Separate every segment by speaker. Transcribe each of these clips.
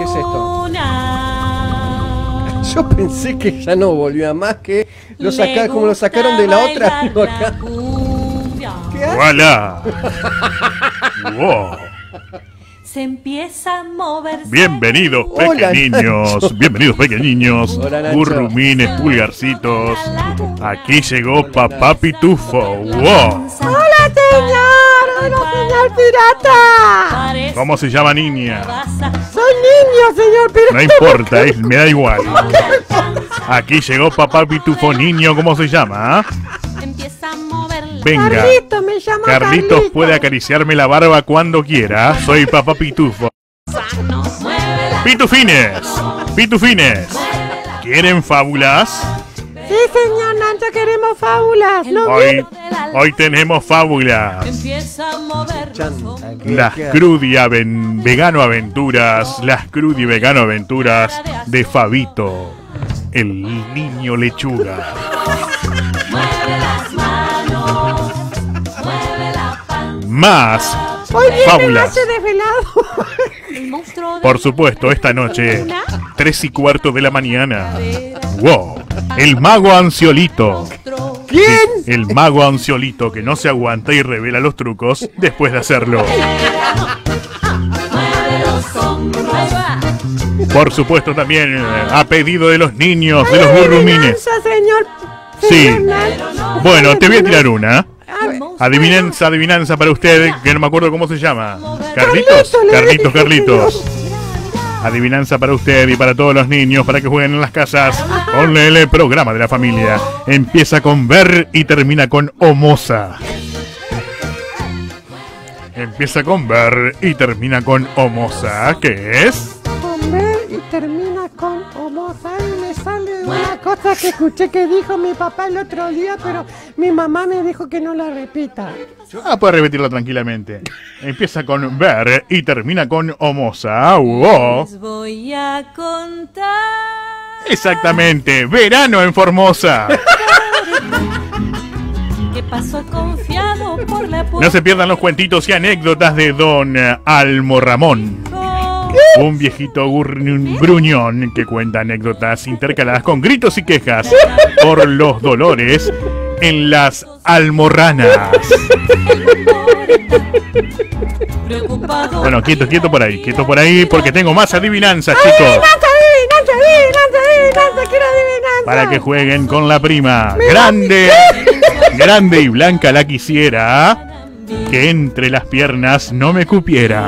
Speaker 1: ¿Qué es esto? Yo pensé que ya no volvía más, que como lo sacaron de la otra. No, acá. ¿Qué hace?
Speaker 2: ¡Voilà! ¡Wow!
Speaker 3: Se empieza a mover.
Speaker 2: Bienvenidos pequeñiños, bienvenidos pequeñiños, burrumines, pulgarcitos. Aquí llegó Papá Pitufo. ¡Wow!
Speaker 4: ¡Hola, señor! ¡Hola, señor pirata!
Speaker 2: ¿Cómo se llama, niña?
Speaker 4: Soy niño, señor pirata.
Speaker 2: No importa, me da igual. Aquí llegó Papá Pitufo, niño, ¿cómo se llama? Venga,
Speaker 4: Carlito, me llamo
Speaker 2: Carlitos puede acariciarme la barba cuando quiera. Soy Papá Pitufo. Pitufines, pitufines, ¿quieren fábulas?
Speaker 4: Sí, señor Nancho, queremos fábulas. ¿No?
Speaker 2: Hoy tenemos fábulas. Las Crudi Vegano Aventuras, las Crudi Vegano Aventuras de Fabito, el niño lechuga. Más
Speaker 4: Hoy viene
Speaker 2: fábulas.
Speaker 4: noche desvelado.
Speaker 2: Por supuesto, esta noche, 3:15 de la mañana. ¡Wow! El mago Anciolito.
Speaker 4: ¿Quién?
Speaker 2: Sí, el mago Anciolito que no se aguanta y revela los trucos después de hacerlo. Por supuesto, también a pedido de los niños, de los burrumines.
Speaker 4: Señor.
Speaker 2: Sí.
Speaker 4: Nancho.
Speaker 2: Bueno, te voy a tirar una. Adivinanza para usted, que no me acuerdo cómo se llama. Carlitos. Adivinanza para usted y para todos los niños, para que jueguen en las casas con el programa de la familia. Empieza con ver y termina con Omosa. Empieza con ver y termina con Omosa. ¿Qué es?
Speaker 4: Con ver y termina con Omosa. Y me sale una cosa que escuché que dijo mi papá el otro día, pero mi mamá me dijo que no la repita.
Speaker 2: Puede repetirlo tranquilamente. Empieza con ver y termina con Omosa. ¡Wow!
Speaker 3: Les voy a contar.
Speaker 2: Exactamente, verano en Formosa.
Speaker 3: ¿Qué pasó confiado por la puerta?
Speaker 2: No se pierdan los cuentitos y anécdotas de Don Almorramón, un viejito gruñón que cuenta anécdotas intercaladas con gritos y quejas por los dolores en las almorranas. Bueno, quieto por ahí, porque tengo más adivinanzas, chicos.
Speaker 4: Adivinanza, quiero adivinanza.
Speaker 2: Para que jueguen con la prima. Grande y blanca la quisiera, que entre las piernas no me cupiera.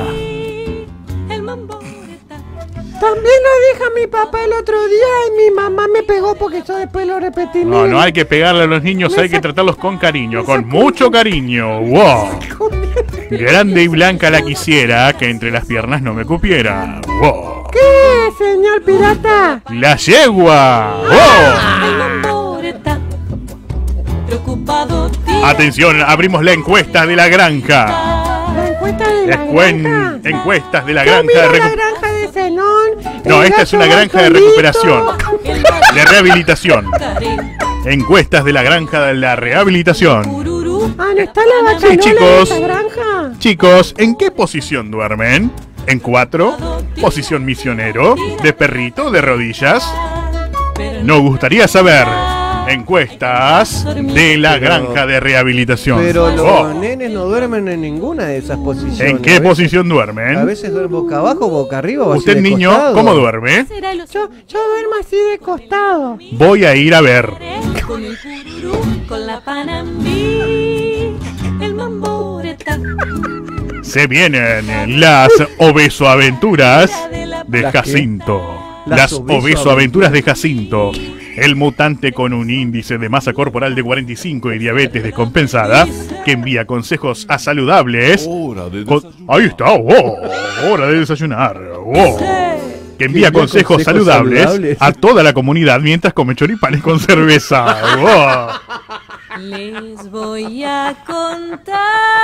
Speaker 4: También lo dijo mi papá el otro día y mi mamá me pegó porque yo después lo repetí.
Speaker 2: No hay que pegarle a los niños, hay que tratarlos con cariño, con mucho cariño. ¡Wow! Grande y blanca la quisiera, que entre las piernas no me cupiera. ¡Wow!
Speaker 4: ¿Qué, señor pirata?
Speaker 2: ¡La yegua! ¡Wow! Atención, abrimos la encuesta de la granja.
Speaker 4: La encuesta de la granja.
Speaker 2: Encuestas de la
Speaker 4: Yo
Speaker 2: granja
Speaker 4: miro
Speaker 2: de
Speaker 4: la granja de Zenón.
Speaker 2: No, esta es una granja de recuperación, de rehabilitación. Encuestas de la granja de la rehabilitación.
Speaker 4: ¿No está la vaca
Speaker 2: Sí, chicos.
Speaker 4: de esa granja?
Speaker 2: Chicos, ¿en qué posición duermen? ¿En 4? ¿Posición misionero? ¿De perrito? ¿De rodillas? Nos gustaría saber. Encuestas de la granja de rehabilitación.
Speaker 1: Pero los nenes no duermen en ninguna de esas posiciones.
Speaker 2: ¿En qué posición duermen?
Speaker 1: A veces duermen boca abajo, boca arriba. O
Speaker 2: ¿Usted,
Speaker 1: así de
Speaker 2: niño,
Speaker 1: costado.
Speaker 2: cómo duerme?
Speaker 4: Yo duermo así de costado.
Speaker 2: Voy a ir a ver.
Speaker 3: Con el cururú, con la panambí, el mamboreta.
Speaker 2: Se vienen las obesoaventuras de Jacinto. Las obesoaventuras de Jacinto. El mutante con un índice de masa corporal de 45 y diabetes descompensada, que envía consejos a saludables. Ahí está, hora de desayunar. Que envía consejos saludables a toda la comunidad mientras come choripanes con cerveza.
Speaker 3: Les voy a contar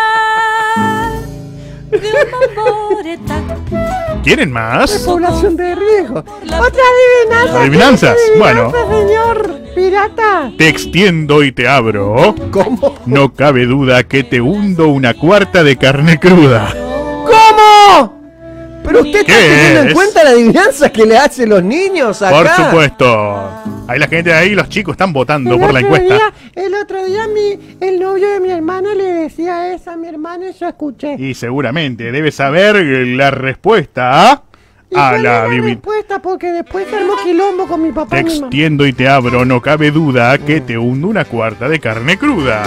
Speaker 3: de un mamboreta.
Speaker 2: ¿Quieren más?
Speaker 4: Población de riesgo. Otra adivinanza.
Speaker 2: ¿Adivinanzas? Bueno.
Speaker 4: Señor pirata.
Speaker 2: Te extiendo y te abro.
Speaker 1: ¿Cómo?
Speaker 2: No cabe duda que te hundo una cuarta de carne cruda.
Speaker 4: ¿Cómo?
Speaker 1: Pero usted está teniendo en cuenta la adivinanza que le hacen los niños acá.
Speaker 2: Por supuesto. Ahí la gente de ahí, los chicos están votando por la encuesta.
Speaker 4: El otro día el novio de mi hermano le decía eso a mi hermano y yo escuché.
Speaker 2: Y seguramente debe saber la respuesta a la
Speaker 4: respuesta, porque después se armó quilombo con mi papá
Speaker 2: Te
Speaker 4: y mi mamá.
Speaker 2: extiendo y te abro, no cabe duda que te hundo una cuarta de carne cruda.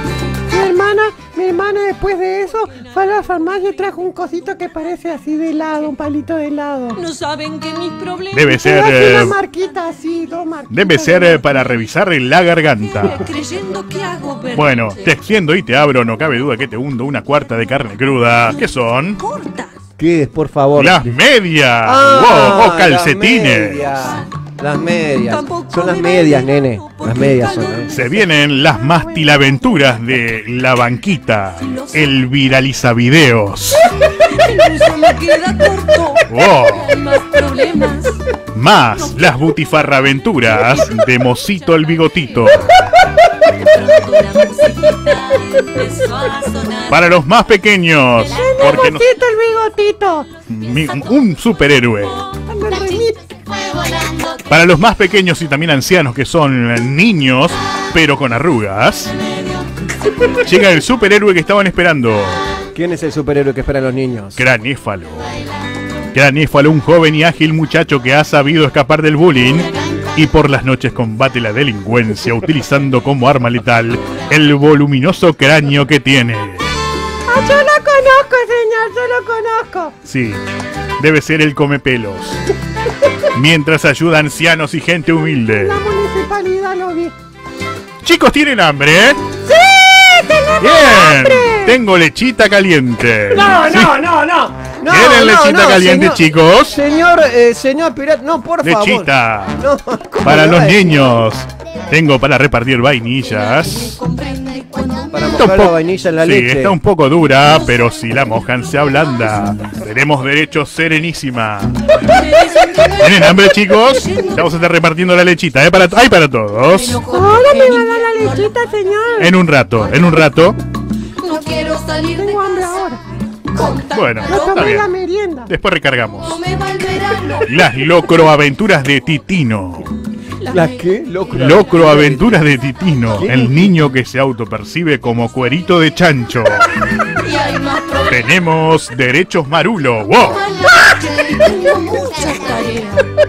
Speaker 4: Mi hermana después de eso fue a la farmacia y trajo un cosito que parece así de helado, un palito de helado.
Speaker 3: No saben que mis problemas.
Speaker 2: Debe ser
Speaker 4: Una marquita así, 2 marquitas.
Speaker 2: debe ser para revisar la garganta.
Speaker 3: Creyendo que hago verdad.
Speaker 2: Bueno, te extiendo y te abro, no cabe duda que te hundo una cuarta de carne cruda. ¿Qué son?
Speaker 3: Cortas.
Speaker 1: ¿Qué es, por favor?
Speaker 2: Las medias.
Speaker 1: Ah,
Speaker 2: O calcetines.
Speaker 1: Las medias.
Speaker 3: Tampoco
Speaker 1: Son las
Speaker 3: me
Speaker 1: medias,
Speaker 3: vale,
Speaker 1: nene.
Speaker 3: porque
Speaker 1: Las medias son.
Speaker 3: calor.
Speaker 2: Se vienen las mastilaventuras de la banquita. El viralizavideos.
Speaker 3: El uso me queda corto.
Speaker 2: Wow.
Speaker 3: Hay más problemas.
Speaker 2: Más las butifarraventuras de Mosito el Bigotito.
Speaker 3: Pronto la musiquita empezó a sonar.
Speaker 2: Para los más pequeños. Porque no-
Speaker 4: Mosito el bigotito.
Speaker 2: un superhéroe.
Speaker 4: Anda, Renito.
Speaker 2: Para los más pequeños y también ancianos que son niños, pero con arrugas, llega el superhéroe que estaban esperando.
Speaker 1: ¿Quién es el superhéroe que esperan los niños?
Speaker 2: Granéfalo. Granéfalo, un joven y ágil muchacho que ha sabido escapar del bullying y por las noches combate la delincuencia utilizando como arma letal el voluminoso cráneo que tiene.
Speaker 4: Ah, yo lo conozco, señor, yo lo conozco.
Speaker 2: Sí, debe ser el comepelos. Mientras ayuda a ancianos y gente humilde.
Speaker 4: La municipalidad lo vi.
Speaker 2: Chicos, ¿tienen hambre?
Speaker 4: ¡Sí! ¡Tenemos
Speaker 2: Bien,
Speaker 4: hambre!
Speaker 2: tengo lechita caliente.
Speaker 1: No,
Speaker 2: Sí.
Speaker 1: no.
Speaker 2: ¿Quieren lechita caliente,
Speaker 1: señor,
Speaker 2: chicos?
Speaker 1: Señor pirata, no, por favor.
Speaker 2: Lechita.
Speaker 1: No, ¿cómo
Speaker 2: Para
Speaker 1: le
Speaker 2: los
Speaker 1: va a decir?
Speaker 2: niños. Tengo para repartir vainillas.
Speaker 3: Comprende cuando
Speaker 1: Para
Speaker 2: Está un
Speaker 1: mojar la
Speaker 2: poco-
Speaker 1: vainilla en la
Speaker 2: sí,
Speaker 1: leche.
Speaker 2: está un poco dura, pero si la mojan se ablanda. Tenemos derecho serenísima. ¿Tienen hambre, chicos? Ya vamos a estar repartiendo la lechita, ¿eh? Hay para todos.
Speaker 4: Ahora me va a dar la lechita, señor.
Speaker 2: En un rato.
Speaker 3: no quiero salir de
Speaker 4: Tengo hambre
Speaker 3: casa.
Speaker 4: ahora.
Speaker 2: Bueno,
Speaker 4: No
Speaker 2: está
Speaker 4: tomé la
Speaker 2: bien.
Speaker 4: merienda.
Speaker 2: Después recargamos.
Speaker 3: No me va el verano.
Speaker 2: Las locroaventuras de Titino.
Speaker 1: ¿Las qué?
Speaker 2: Locroaventuras de Titino. El niño que se autopercibe como cuerito de chancho.
Speaker 3: Y hay más problemas.
Speaker 2: Tenemos derechos marulo. ¡Wow!
Speaker 3: Tengo muchas tareas.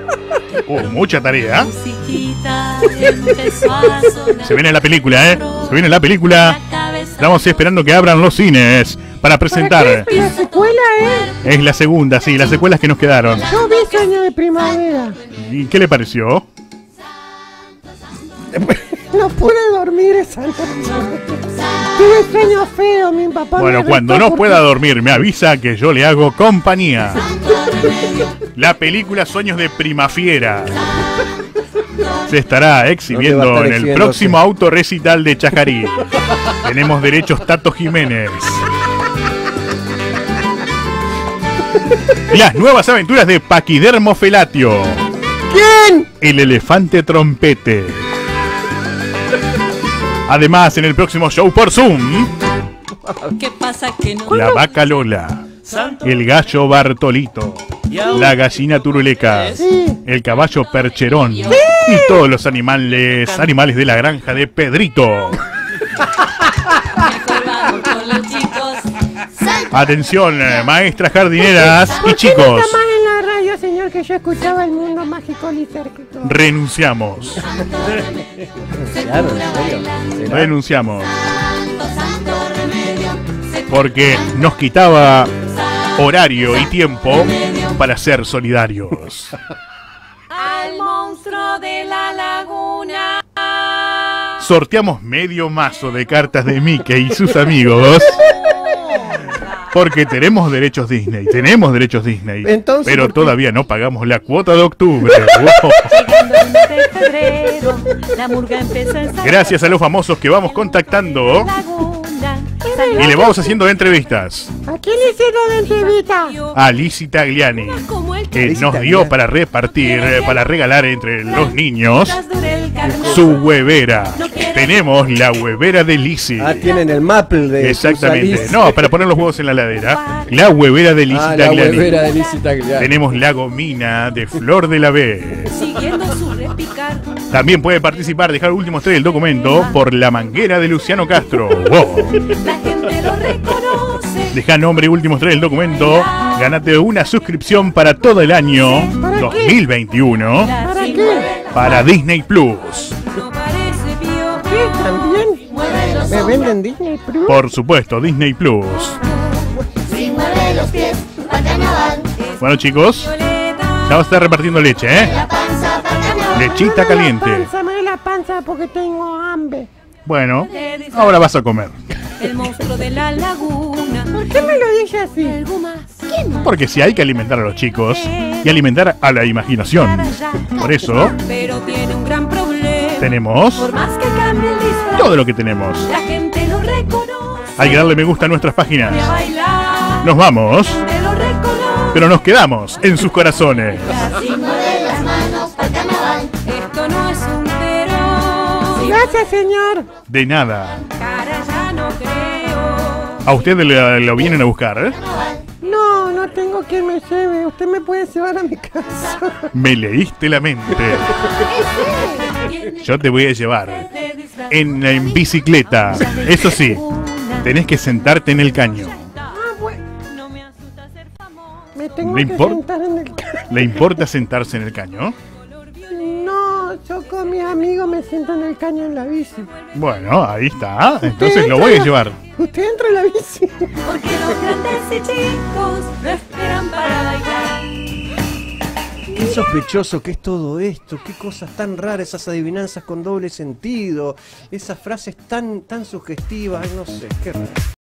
Speaker 2: Mucha tarea.
Speaker 3: Musiquita empezó a sonar.
Speaker 2: Se viene la película, ¿eh? Se viene la película. Estamos esperando que abran los cines para presentar.
Speaker 4: La secuela
Speaker 2: Es la segunda, sí, las secuelas que nos quedaron.
Speaker 4: Yo vi Sueño de Primavera.
Speaker 2: ¿Y qué le pareció?
Speaker 4: No pude dormir esa noche. Tuve sueño feo, mi papá.
Speaker 2: Bueno,
Speaker 4: me
Speaker 2: cuando
Speaker 4: retó
Speaker 2: no
Speaker 4: porque-
Speaker 2: pueda dormir, me avisa que yo le hago compañía. La película Sueños de Primafiera se estará exhibiendo
Speaker 1: estar
Speaker 2: en el
Speaker 1: exhibiéndose?
Speaker 2: próximo autorrecital de Chajarí. Tenemos derechos Tato Jiménez. Las nuevas aventuras de Paquidermo Felatio.
Speaker 1: ¿Quién?
Speaker 2: El elefante trompete. Además, en el próximo show por Zoom,
Speaker 3: ¿Qué pasa que no?
Speaker 2: la vaca Lola, el gallo Bartolito, la gallina turuleca,
Speaker 4: Sí.
Speaker 2: el caballo percherón y todos los animales de la granja de Pedrito.
Speaker 3: Mejor vamos con los chicos.
Speaker 2: Atención, maestras jardineras y chicos,
Speaker 4: Está más en la radio, señor, que yo escuchaba el mundo mágico lisérgico.
Speaker 2: renunciamos.
Speaker 1: Claro, ¿en serio? ¿Será?
Speaker 2: Renunciamos. Porque nos quitaba horario y tiempo para ser solidarios.
Speaker 3: Al monstruo de la laguna.
Speaker 2: Sorteamos medio mazo de cartas de Mickey y sus amigos. Porque tenemos derechos Disney,
Speaker 1: Entonces,
Speaker 2: pero
Speaker 1: ¿por qué?
Speaker 2: todavía no pagamos la cuota de octubre. Wow.
Speaker 3: Llegando el mes de febrero, la murga empieza a ensayar.
Speaker 2: Gracias a los famosos que vamos contactando
Speaker 3: Laguna,
Speaker 2: y le vamos haciendo entrevistas.
Speaker 4: ¿A quién le hicieron la entrevista?
Speaker 2: A Lizzie Tagliani,
Speaker 3: como el
Speaker 2: que
Speaker 1: Lizzie
Speaker 2: nos
Speaker 1: Tagliani.
Speaker 2: dio para repartir, para regalar entre los niños
Speaker 3: dure el carnaval.
Speaker 2: su huevera.
Speaker 3: No quiero
Speaker 2: Tenemos la huevera de Lizzy.
Speaker 1: Ah, tienen el maple de
Speaker 2: Exactamente.
Speaker 1: Usalís.
Speaker 2: No, para poner los huevos en la heladera. La huevera de Lizzy
Speaker 1: Ah, la
Speaker 2: Tagliani.
Speaker 1: huevera de Lizzy Tagliani.
Speaker 2: Tenemos la gomina de Flor de la B.
Speaker 3: Siguiendo su repicar.
Speaker 2: También puede participar, dejar últimos 3 del documento por la manguera de Luciano Castro. Wow.
Speaker 3: La gente lo reconoce.
Speaker 2: Deja nombre y últimos 3 del documento. Ganate una suscripción para todo el año
Speaker 4: ¿Para qué?
Speaker 2: 2021
Speaker 4: ¿Para qué?
Speaker 2: para Disney Plus.
Speaker 3: No parece pío.
Speaker 4: ¿Qué? ¿También? ¿Me venden Disney Plus?
Speaker 2: Por supuesto, Disney Plus.
Speaker 5: Si mueve los pies, pa' carnaval.
Speaker 2: Bueno, chicos, ya vamos a estar repartiendo leche, ¿eh?
Speaker 5: La panza, pa' carnaval.
Speaker 2: Lechita caliente.
Speaker 4: Me duele la panza porque tengo hambre.
Speaker 2: Bueno, ahora vas a comer.
Speaker 3: El monstruo de la laguna.
Speaker 4: ¿Por qué me lo dice así?
Speaker 3: Algo más.
Speaker 2: Porque si hay que alimentar a los chicos y alimentar a la imaginación. Por eso
Speaker 3: Pero tiene un gran problema.
Speaker 2: tenemos
Speaker 3: Por más que cambie el disfraz,
Speaker 2: todo lo que tenemos.
Speaker 3: la gente lo reconoce.
Speaker 2: Hay que darle me gusta a nuestras páginas.
Speaker 3: Y a bailar.
Speaker 2: Nos vamos,
Speaker 3: Te lo reconoce.
Speaker 2: pero nos quedamos en sus corazones.
Speaker 5: Si mueve las manos, pa' carnaval.
Speaker 3: Esto no es un pero.
Speaker 4: Gracias, señor.
Speaker 2: De nada.
Speaker 3: Cara ya no creo.
Speaker 2: ¿A usted lo vienen a buscar? ¿Eh?
Speaker 4: No, no tengo quien me lleve. Usted me puede llevar a mi casa.
Speaker 2: Me leíste la mente. Yo te voy a llevar en bicicleta. Eso sí, tenés que sentarte en el caño.
Speaker 4: Ah, bueno.
Speaker 3: No me asusta ser famoso.
Speaker 4: Me tengo
Speaker 2: ¿Le
Speaker 4: que
Speaker 2: importa?
Speaker 4: sentar en el carro.
Speaker 2: ¿Le importa sentarse en el caño?
Speaker 4: No, yo con mis amigos me siento en el caño en la bici.
Speaker 2: Bueno, ahí está. Entonces
Speaker 4: Usted
Speaker 2: lo voy a
Speaker 4: entra-
Speaker 2: llevar.
Speaker 4: Usted entra en la bici.
Speaker 3: Porque los grandes y chicos no esperan para bailar.
Speaker 1: Qué sospechoso que es todo esto, qué cosas tan raras, esas adivinanzas con doble sentido, esas frases tan sugestivas, no sé, qué raro.